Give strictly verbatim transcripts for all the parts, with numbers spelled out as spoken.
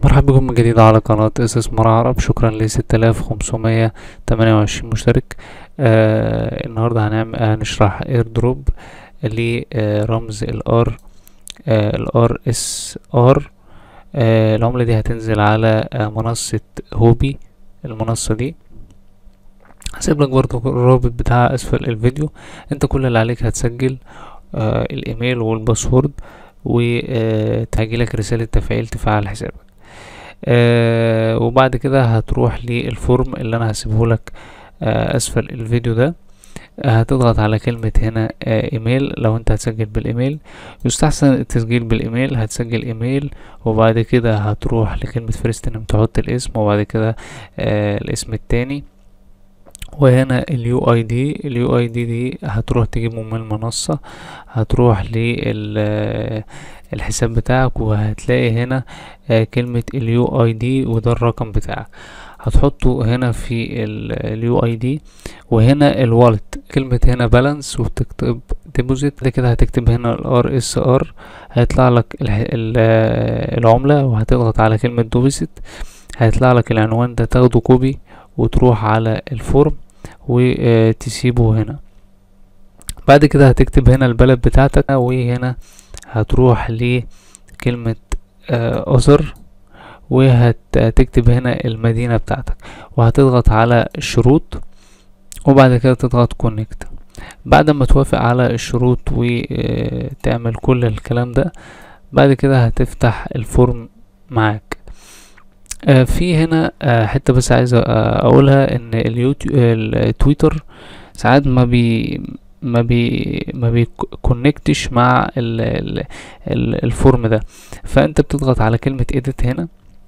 مرحبا بكم من جديد على قناة استثمار عرب. شكرا ل ستة آلاف وخمسمية تمانية وعشرين مشترك. آه النهاردة هنعمل هنشرح اير دروب لرمز الار الار اس ار. العملة دي هتنزل على آه منصة هوبي. المنصة دي هسيب لك برضو الرابط بتاع اسفل الفيديو. انت كل اللي عليك هتسجل آه الايميل والباسورد، وتجيلك رسالة تفعيل تفعل حسابك. آه وبعد كده هتروح للفورم اللي انا هسيبه لك آه اسفل الفيديو ده. آه هتضغط على كلمة هنا آه ايميل. لو انت هتسجل بالايميل يستحسن التسجيل بالايميل. هتسجل ايميل وبعد كده هتروح لكلمة فيرست نيم تحط الاسم، وبعد كده آه الاسم التاني، وهنا اليو اي دي. اليو اي دي دي هتروح تجيبه من المنصة، هتروح للحساب بتاعك وهتلاقي هنا آه كلمة اليو اي دي، وده الرقم بتاعك هتحطه هنا في اليو اي دي. وهنا الوالت كلمة هنا بالانس، وتكتب ديبوزيت. بعد كده هتكتب هنا الار اس ار، هيطلع لك العملة، وهتضغط على كلمة ديبوزيت هيطلع لك العنوان ده، تاخده كوبي وتروح على الفورم وتسيبه هنا. بعد كده هتكتب هنا البلد بتاعتك، وهنا هتروح لكلمة أزر وهتكتب هنا المدينة بتاعتك، وهتضغط على الشروط وبعد كده تضغط كونكت. بعد ما توافق على الشروط وتعمل كل الكلام ده، بعد كده هتفتح الفورم معاك. آه في هنا آه حتة بس عايز اقولها، ان اليوتيوب التويتر ساعات ما بي ما بي ما بيكونكتش مع ال ال ال الفورم ده. فانت بتضغط على كلمة edit هنا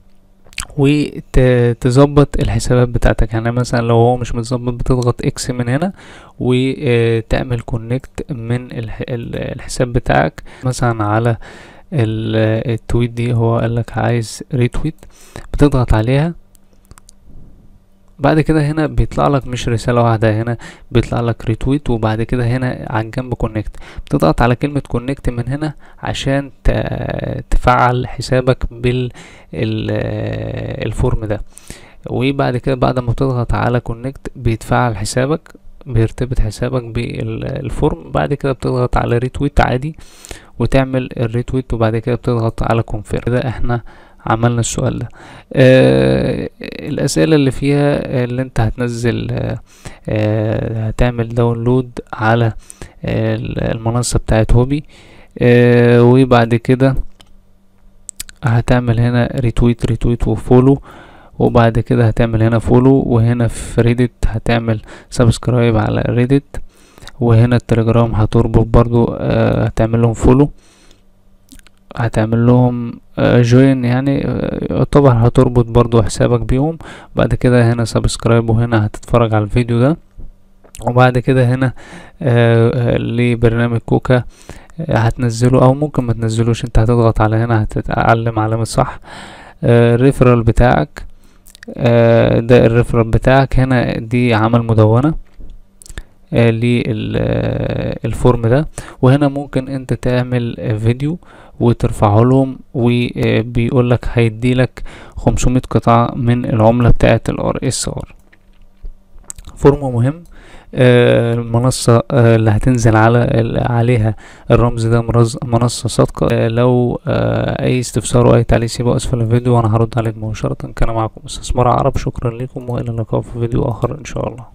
وتظبط الحسابات بتاعتك. يعني مثلا لو هو مش متظبط بتضغط اكس من هنا وتعمل كونكت من الحساب بتاعك. مثلا على التويت دي هو قالك عايز ريتويت، بتضغط عليها. بعد كده هنا بيطلع لك مش رسالة واحدة، هنا بيطلع لك ريتويت، وبعد كده هنا على الجنب كونكت. بتضغط على كلمة كونكت من هنا عشان تفعل حسابك بالفورم ده. وبعد كده بعد ما بتضغط على كونكت بيتفعل حسابك، بيرتبط حسابك بالفورم. بعد كده بتضغط على ريتويت عادي وتعمل الريتويت، وبعد كده بتضغط على كونفيرم. كده احنا عملنا السؤال ده. آه الاسئله اللي فيها اللي انت هتنزل آه آه هتعمل داونلود على آه المنصه بتاعت هوبي، آه وبعد كده هتعمل هنا ريتويت ريتويت وفولو، وبعد كده هتعمل هنا فولو. وهنا في ريديت هتعمل سبسكرايب على ريديت، وهنا التليجرام هتربط برضو آه هتعمل لهم فولو، هتعمل لهم جوين، يعني يعتبر هتربط برضو حسابك بيهم. بعد كده هنا سبسكرايب، وهنا هتتفرج على الفيديو ده. وبعد كده هنا آه لبرنامج كوكا آه هتنزله او ممكن ما تنزلوش. انت هتضغط على هنا هتتعلم علامة صح. آه الريفرال بتاعك آه ده الريفرال بتاعك. هنا دي عمل مدونة آه للفورم ده. وهنا ممكن انت تعمل فيديو وترفعه لهم، وبيقول لك هيدي لك خمسمية قطعة من العملة بتاعة الار اس ار. فورم مهم. آه المنصة آه اللي هتنزل على عليها الرمز ده منصة صادقة. آه لو آه اي استفسار واي تعليق سيبه اسفل الفيديو وانا هرد عليك مباشرة. كان معكم استثمار عرب، شكرا لكم والى اللقاء في فيديو اخر ان شاء الله.